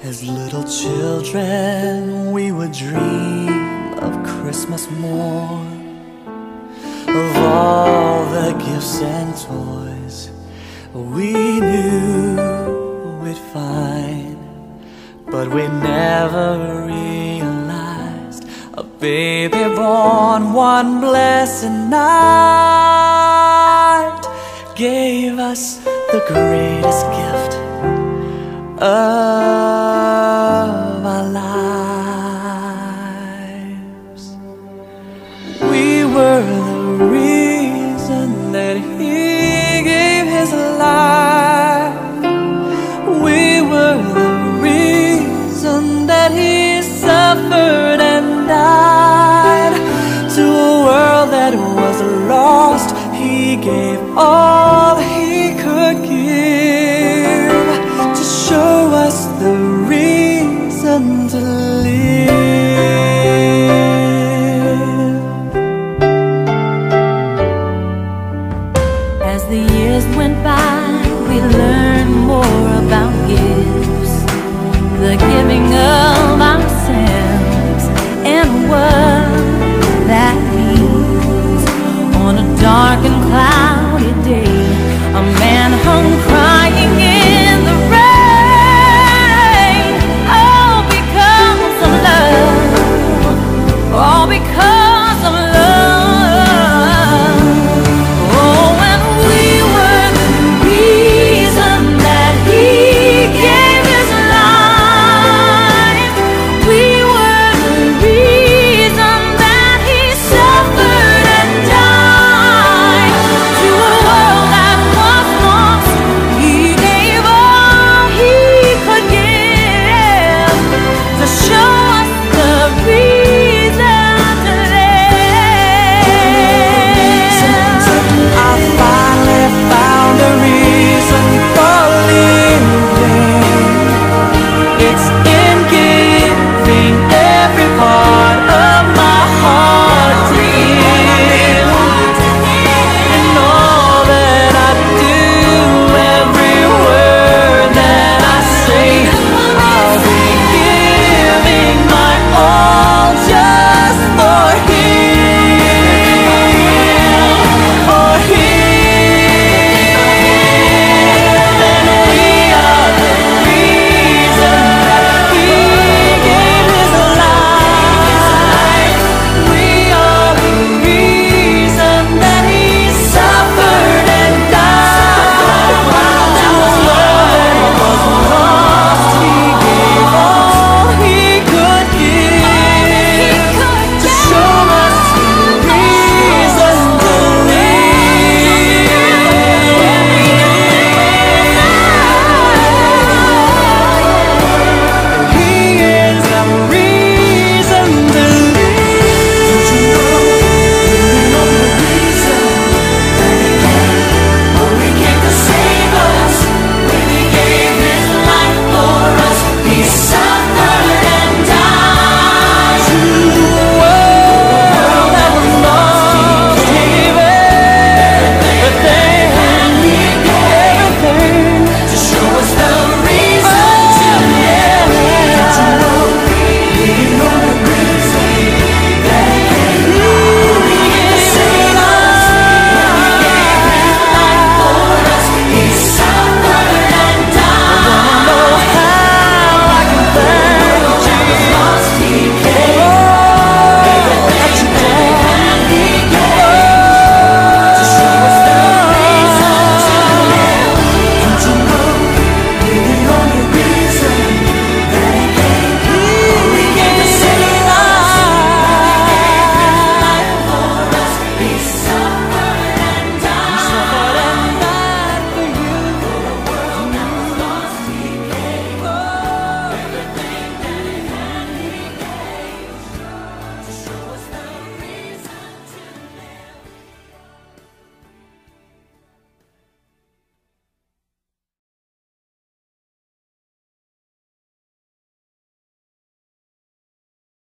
As little children, we would dream of Christmas morn, of all the gifts and toys we knew we'd find. But we never realized a baby born one blessed night gave us the greatest gift of our lives. We were the reason that He gave His life. We were the reason that He suffered and died. To a world that was lost, He gave all